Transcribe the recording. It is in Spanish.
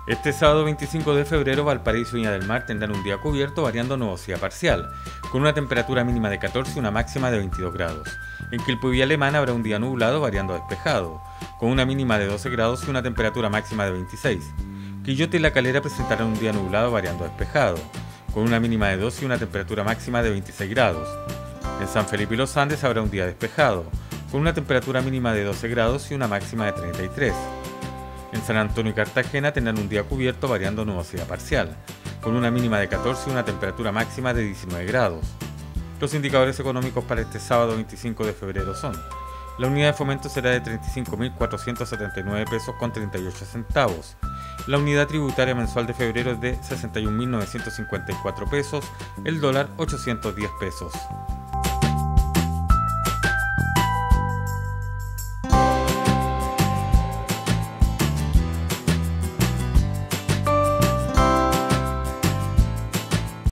Este sábado 25 de febrero, Valparaíso y Viña del Mar tendrán un día cubierto variando nubosidad parcial, con una temperatura mínima de 14 y una máxima de 22 grados. En Quilpué y Villa Alemana habrá un día nublado variando a despejado, con una mínima de 12 grados y una temperatura máxima de 26. Quillota y La Calera presentarán un día nublado variando a despejado, con una mínima de 12 y una temperatura máxima de 26 grados. En San Felipe y Los Andes habrá un día despejado, con una temperatura mínima de 12 grados y una máxima de 33. En San Antonio y Cartagena tendrán un día cubierto variando nubosidad parcial, con una mínima de 14 y una temperatura máxima de 19 grados. Los indicadores económicos para este sábado 25 de febrero son: la unidad de fomento será de 35.479 pesos con 38 centavos. La unidad tributaria mensual de febrero es de 61.954 pesos, el dólar 810 pesos.